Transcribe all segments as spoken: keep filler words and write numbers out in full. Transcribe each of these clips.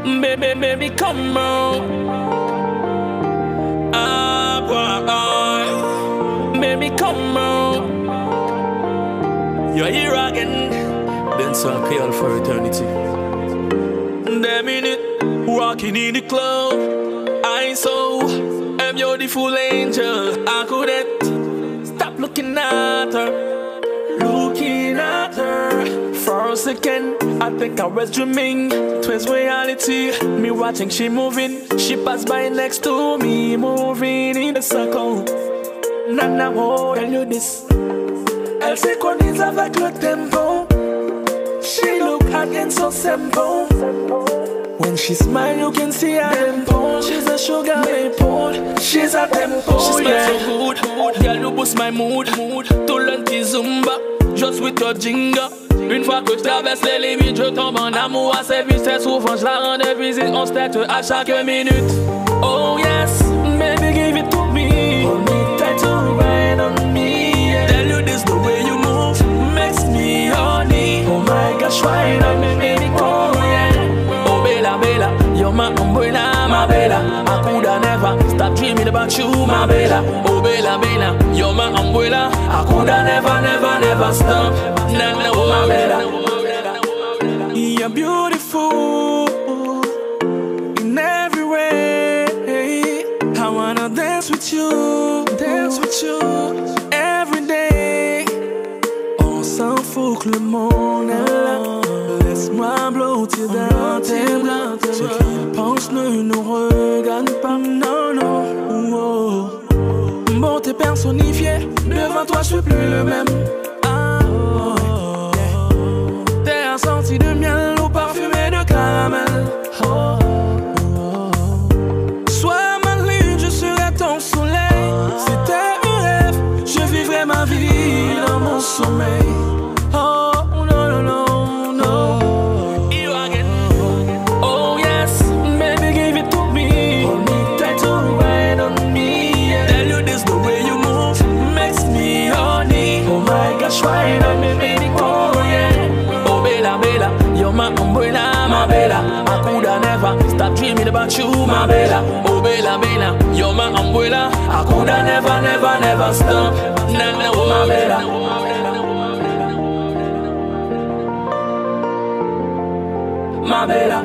Baby, baby, come on. Ah, boy. Baby, come on. You're here again. Then some call for eternity. That minute, walking in the club, I saw a beautiful angel. I couldn't stop looking at her, looking at her. For a second, I think I was dreaming. It was reality. Me watching she moving. She passed by next to me, moving in a circle. Nana, oh, tell you this. Elle synchronise avec le tempo. She look again so simple. When she smile, you can see her dimple. She's a sugar maple. She's a tempo. She smells yeah. so good. Girl, you boost my mood. To learn tes zumba, just with your jingle. Une fois que je traverse les limites, je tombe en amour assez vite. Très souvent, je la rends visite. On se tête à chaque minute. Oh yes, baby, give it to me. Hold me tight to ride on me. Yeah. Tell you this, the way you move makes me horny. Oh my gosh, ride on me, baby, come yeah. Oh bella, bella, you're my umbrella, my bella. I coulda never stop dreaming about you, my bella. Oh bella, bella, you're my umbrella. I coulda never, never, never stop. Nah, nah, oh my bella. You're beautiful in every way. I wanna dance with you, dance with you every day. On s'en fout que le monde est là. Laisse-moi blottir dans tes bras. Ce qu'ils pensent ne nous regarde pas, non, non. Oh. Beauté personnifiée, devant toi je suis plus le même. Ah, oh, yeah. T'es un senti de miel ou parfumé de caramel. Oh, oh, oh. Sois ma lune, je serai ton soleil. Si t'es un rêve, je vivrai ma vie dans mon sommeil. Oh, no, no, no, no. You again. Oh, yes, baby, give it to me. Hold me tight to ride on me. Yeah. Tell you this, the way you move makes me horny. Oh my gosh, ride on me, baby, oh yeah. Oh, bella, bella, you're my umbrella, my bella. I coulda never stop dreaming about you, my bella. Oh, bella, bella, you're my umbrella. I coulda never, never, never stop. Nah, nah, oh, my bella. My bella.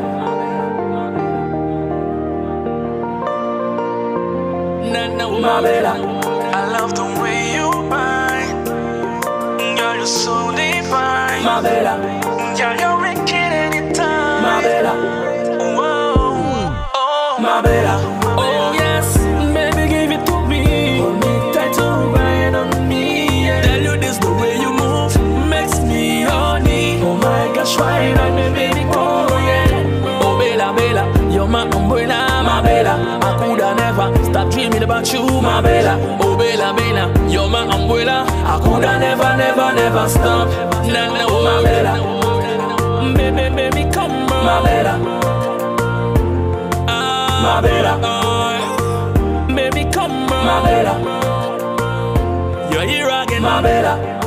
Nah, nah, oh, my bella. I love the way you whine. Girl, you're so divine. My bella. Girl, you're wicked anytime. My bella. Whoa. Oh, my bella. Oh, yes, baby, give it to me. Hold me tight to ride on me. Yeah. Tell you this, the way you move makes me horny. Oh my gosh, ride on me, baby, oh yeah. Oh, bella, bella, you're my umbrella, my bella. I coulda never stop dreaming about you, my bella. Oh, bella, bella, you're my umbrella. I coulda never, never, never stop. Nah, nah, oh, my bella. Baby, baby, come on, my bella. Ah, my bella. Uh, baby, come on, my bella. You're here again, my bella.